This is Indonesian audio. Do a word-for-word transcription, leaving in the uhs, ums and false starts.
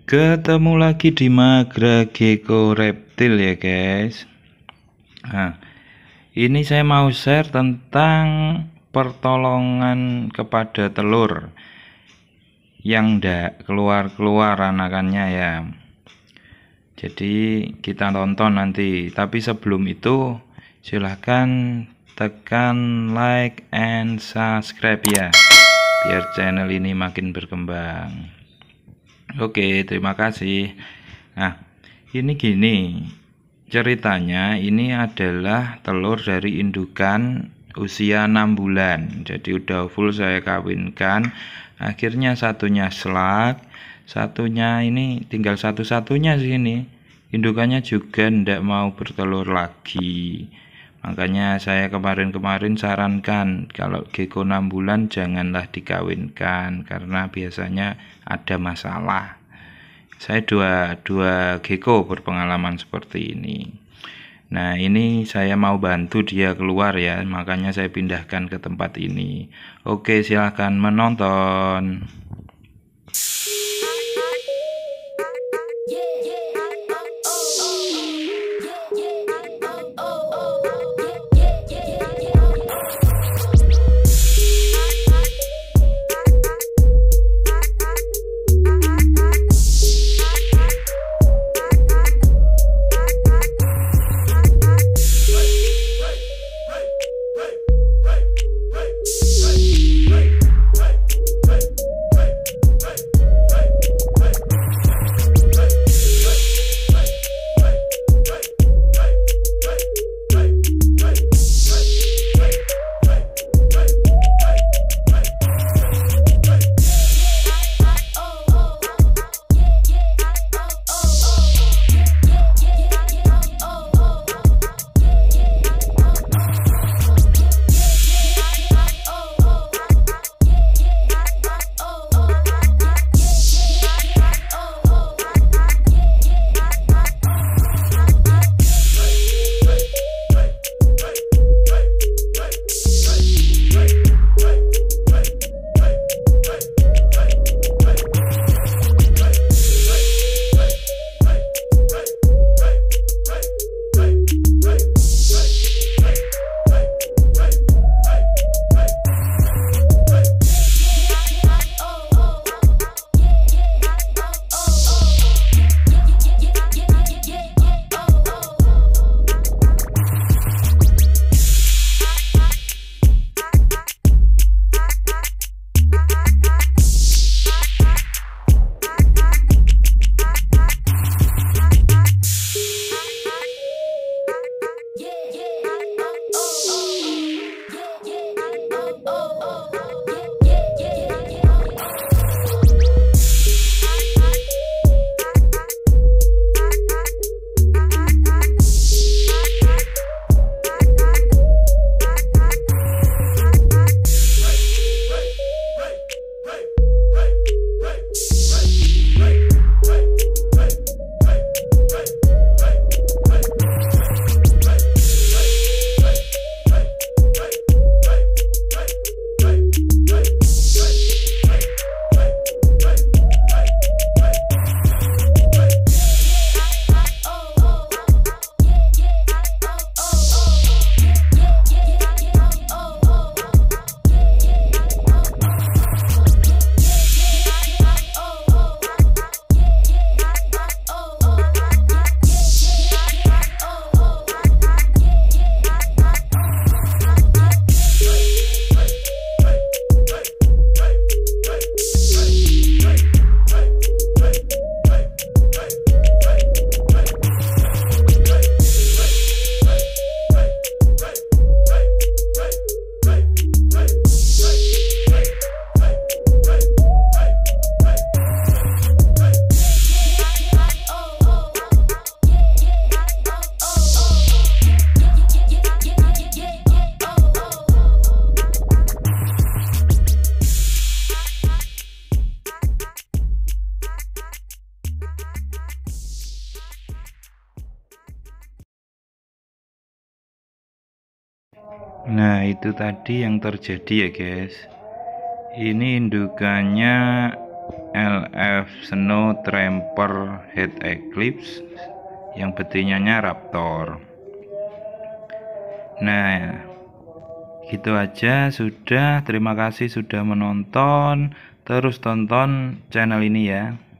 Ketemu lagi di Magra Gecko Reptil ya guys. Nah, ini saya mau share tentang pertolongan kepada telur yang ndak keluar-keluar anakannya ya. Jadi kita tonton nanti. Tapi sebelum itu silahkan tekan like and subscribe ya, biar channel ini makin berkembang. Oke, terima kasih. Nah, ini gini ceritanya. Ini adalah telur dari indukan usia enam bulan. Jadi udah full saya kawinkan. Akhirnya satunya selak, satunya ini tinggal satu-satunya sini. Indukannya juga ndak mau bertelur lagi. Makanya saya kemarin-kemarin sarankan kalau gecko enam bulan janganlah dikawinkan karena biasanya ada masalah. Saya dua dua gecko berpengalaman seperti ini. Nah, ini saya mau bantu dia keluar ya, makanya saya pindahkan ke tempat ini. Oke, silahkan menonton. Nah, itu tadi yang terjadi ya guys. Ini indukannya L F Snow Tramper Head Eclipse yang betinanya Raptor. Nah, gitu aja sudah. Terima kasih sudah menonton. Terus tonton channel ini ya.